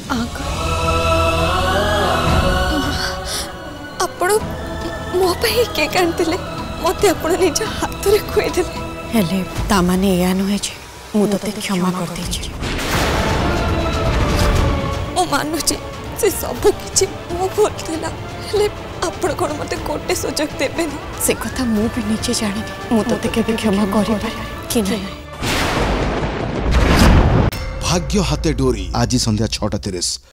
आपण मो पे केक आनते मत आपण निज हाथ रे खुए देले हेले ता माने या नुहे जे मु तते क्षमा कर दे छी ओ मानुची से सब किछि मो भूल देला हेले आपण कोन मते कोटे सुजोग देबे से कथा मु भी नीचे जाने मु तते केबे क्षमा करि कि नहीं। भाग्य हाथे डोरी आज संध्या 6:30।